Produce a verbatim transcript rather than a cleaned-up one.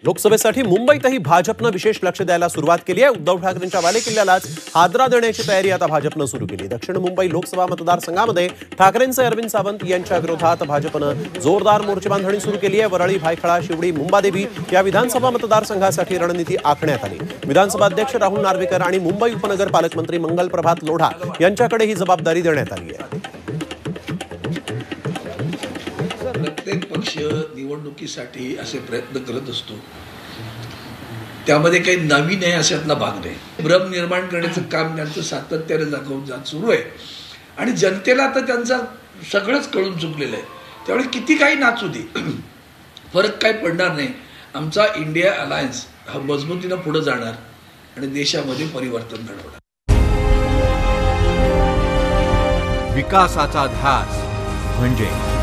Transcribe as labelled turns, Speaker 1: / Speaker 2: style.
Speaker 1: लोकसभेसाठी मुंबईतही भाजपनं विशेष लक्ष द्यायला सुरुवात केली आहे। उद्धव ठाकरेंच्या बालेकिल्ल्यालाच हादरा देण्याची तयारी आता भाजपनं सुरू केली। दक्षिण मुंबई लोकसभा मतदारसंघामध्ये ठाकरेंचे अरविंद सावंत यांच्या विरोधात भाजपनं जोरदार मोर्चेबांधणी सुरू केली आहे। वरळी, भायखळा, शिवडी, मुंबादेवी या विधानसभा मतदारसंघासाठी रणनीती आखण्यात आली। विधानसभा अध्यक्ष राहुल नार्वेकर आणि मुंबई उपनगर पालकमंत्री मंगल प्रभात लोढा यांच्याकडे ही जबाबदारी देण्यात आली आहे।
Speaker 2: प्रत्येक पक्ष निवडणुकीसाठी असे प्रयत्न करत असतो, त्यामध्ये काही नवीन आहे अशातला भाग नाही। भ्रम निर्माण करण्याचं काम त्यांचं सातत्याने दाखवून जात सुरू आहे आणि जनतेला तर त्यांचा सगळंच कळून चुकलेलं आहे। त्यामुळे किती काही नाचू दे, फरक काही पडणार नाही। आमचा इंडिया अलायन्स हा मजबूतीनं पुढे जाणार आणि देशामध्ये परिवर्तन घडवणार।
Speaker 3: विकासाचा ध्यास म्हणजे